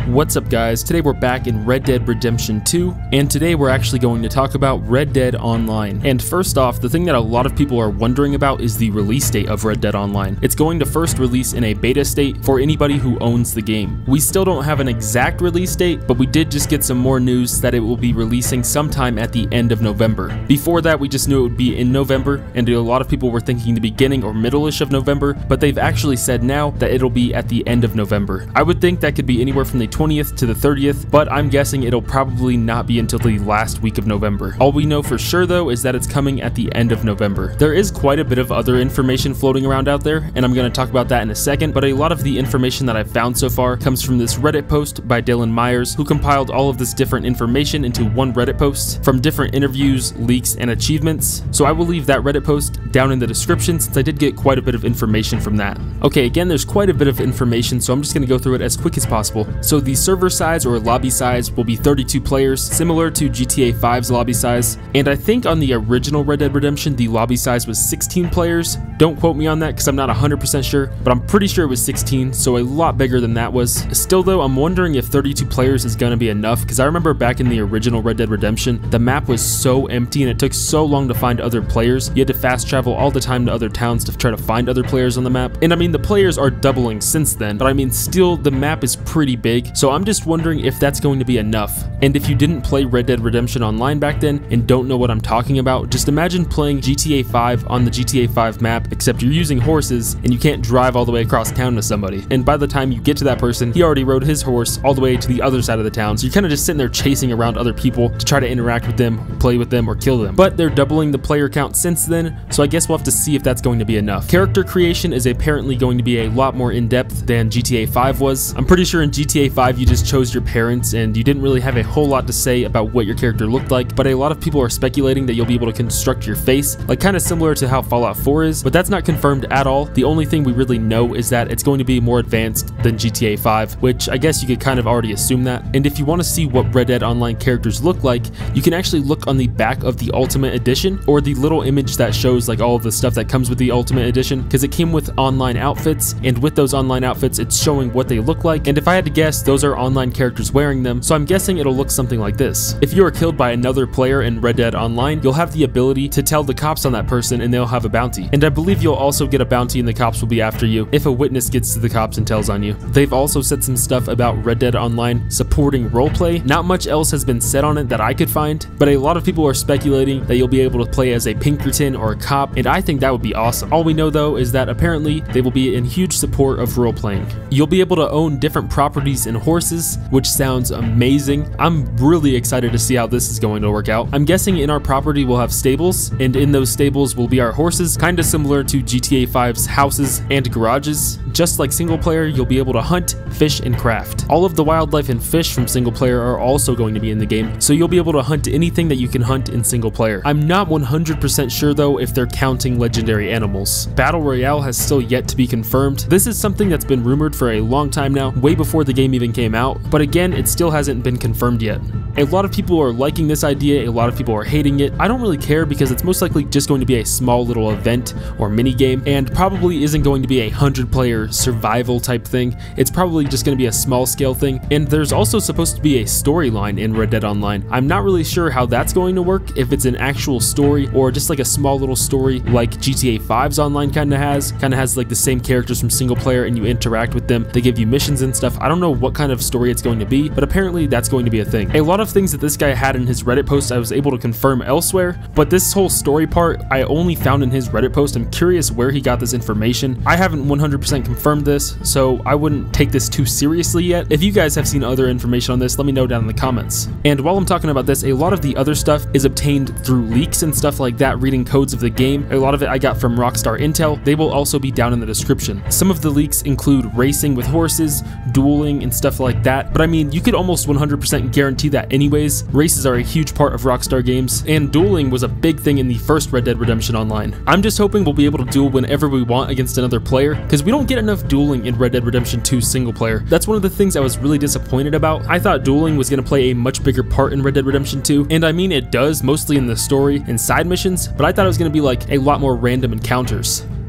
What's up guys, today we're back in Red Dead Redemption 2, and today we're actually going to talk about Red Dead Online. And first off, the thing that a lot of people are wondering about is the release date of Red Dead Online. It's going to first release in a beta state for anybody who owns the game. We still don't have an exact release date, but we did just get some more news that it will be releasing sometime at the end of November. Before that, we just knew it would be in November, and a lot of people were thinking the beginning or middle-ish of November, but they've actually said now that it'll be at the end of November. I would think that could be anywhere from the 20th to the 30th, but I'm guessing it'll probably not be until the last week of November. All we know for sure though is that it's coming at the end of November. There is quite a bit of other information floating around out there, and I'm going to talk about that in a second, but a lot of the information that I've found so far comes from this Reddit post by Dylan Myers, who compiled all of this different information into one Reddit post from different interviews, leaks, and achievements. So I will leave that Reddit post down in the description since I did get quite a bit of information from that. Okay, again, there's quite a bit of information, so I'm just going to go through it as quick as possible. So the server size or lobby size will be 32 players, similar to GTA 5's lobby size. And I think on the original Red Dead Redemption, the lobby size was 16 players. Don't quote me on that because I'm not 100% sure, but I'm pretty sure it was 16, so a lot bigger than that was. Still though, I'm wondering if 32 players is going to be enough, because I remember back in the original Red Dead Redemption, the map was so empty and it took so long to find other players. You had to fast travel all the time to other towns to try to find other players on the map. And I mean, the players are doubling since then, but I mean, still, the map is pretty big, so I'm just wondering if that's going to be enough. And if you didn't play Red Dead Redemption Online back then and don't know what I'm talking about, just imagine playing GTA 5 on the GTA 5 map, except you're using horses and you can't drive all the way across town to somebody. And by the time you get to that person, he already rode his horse all the way to the other side of the town, so you're kind of just sitting there chasing around other people to try to interact with them, play with them, or kill them. But they're doubling the player count since then, so I guess we'll have to see if that's going to be enough. Character creation is apparently going to be a lot more in-depth than GTA 5 was. I'm pretty sure in GTA 5 you just chose your parents and you didn't really have a whole lot to say about what your character looked like, but a lot of people are speculating that you'll be able to construct your face, like kind of similar to how Fallout 4 is, but that's not confirmed at all. The only thing we really know is that it's going to be more advanced than GTA 5, which I guess you could kind of already assume that. And if you want to see what Red Dead Online characters look like, you can actually look on the back of the Ultimate Edition, or the little image that shows like all of the stuff that comes with the Ultimate Edition, because it came with online outfits, and with those online outfits it's showing what they look like, and if I had to guess, those are online characters wearing them, so I'm guessing it'll look something like this. If you are killed by another player in Red Dead Online, you'll have the ability to tell the cops on that person and they'll have a bounty. And I believe you'll also get a bounty and the cops will be after you if a witness gets to the cops and tells on you. They've also said some stuff about Red Dead Online supporting roleplay. Not much else has been said on it that I could find, but a lot of people are speculating that you'll be able to play as a Pinkerton or a cop, and I think that would be awesome. All we know though is that apparently they will be in huge support of role-playing. You'll be able to own different properties and horses, which sounds amazing. I'm really excited to see how this is going to work out. I'm guessing in our property we'll have stables, and in those stables will be our horses, kind of similar to GTA 5's houses and garages. Just like single player, you'll be able to hunt, fish, and craft. All of the wildlife and fish from single player are also going to be in the game, so you'll be able to hunt anything that you can hunt in single player. I'm not 100% sure though if they're counting legendary animals. Battle Royale has still yet to be confirmed. This is something that's been rumored for a long time now, way before the game even came out, but again, it still hasn't been confirmed yet. A lot of people are liking this idea, a lot of people are hating it. I don't really care because it's most likely just going to be a small little event or mini game, and probably isn't going to be a 100-player survival type thing. It's probably just going to be a small scale thing, and there's also supposed to be a storyline in Red Dead Online. I'm not really sure how that's going to work, if it's an actual story or just like a small little story like GTA 5's online kind of has like the same characters from single player and you interact with them, they give you missions and stuff. I don't know what kind of story it's going to be, but apparently that's going to be a thing. A lot of things that this guy had in his Reddit post I was able to confirm elsewhere, but this whole story part I only found in his Reddit post. I'm curious where he got this information. I haven't 100% confirmed this, so I wouldn't take this too seriously yet. If you guys have seen other information on this, let me know down in the comments. And while I'm talking about this, a lot of the other stuff is obtained through leaks and stuff like that, reading codes of the game. A lot of it I got from Rockstar Intel. They will also be down in the description. Some of the leaks include racing with horses, dueling, and stuff like that, but I mean, you could almost 100% guarantee that anyways. Races are a huge part of Rockstar games, and dueling was a big thing in the first Red Dead Redemption Online. I'm just hoping we'll be able to duel whenever we want against another player, because we don't get enough dueling in Red Dead Redemption 2 single player. That's one of the things I was really disappointed about. I thought dueling was going to play a much bigger part in Red Dead Redemption 2, and I mean it does, mostly in the story and side missions, but I thought it was going to be like a lot more random encounters.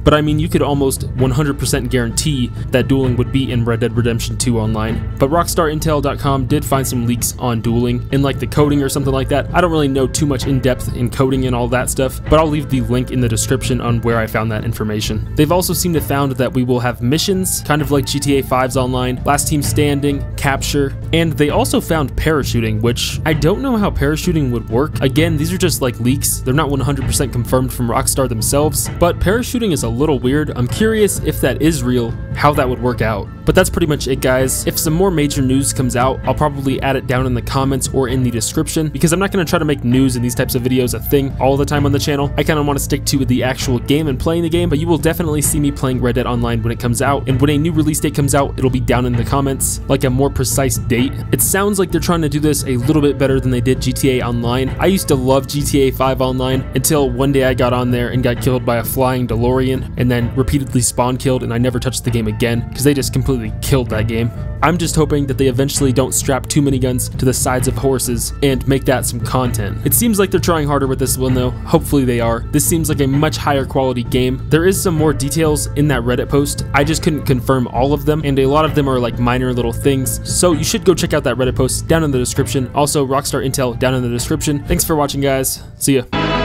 but I mean, you could almost 100% guarantee that dueling would be in Red Dead Redemption 2 Online. But RockstarIntel.com did find some leaks on dueling in like the coding or something like that. I don't really know too much in depth in coding and all that stuff, but I'll leave the link in the description on where I found that information. They've also seemed to found that we will have missions, kind of like GTA 5's Online, Last Team Standing, Capture, and they also found parachuting, which I don't know how parachuting would work. Again, these are just like leaks. They're not 100% confirmed from Rockstar themselves, but parachuting is a little weird. I'm curious if that is real, how that would work out. But that's pretty much it, guys. If some more major news comes out, I'll probably add it down in the comments or in the description, because I'm not going to try to make news in these types of videos a thing all the time on the channel. I kind of want to stick to the actual game and playing the game, but you will definitely see me playing Red Dead Online when it comes out, and when a new release date comes out, it'll be down in the comments, like a more precise date. It sounds like they're trying to do this a little bit better than they did GTA Online. I used to love GTA 5 Online until one day I got on there and got killed by a flying DeLorean, and then repeatedly spawn killed, and I never touched the game again because they just completely killed that game. I'm just hoping that they eventually don't strap too many guns to the sides of horses and make that some content. It seems like they're trying harder with this one though. Hopefully they are. This seems like a much higher quality game. There is some more details in that Reddit post. I just couldn't confirm all of them, and a lot of them are like minor little things. So you should go check out that Reddit post down in the description. Also, Rockstar Intel down in the description. Thanks for watching, guys. See ya.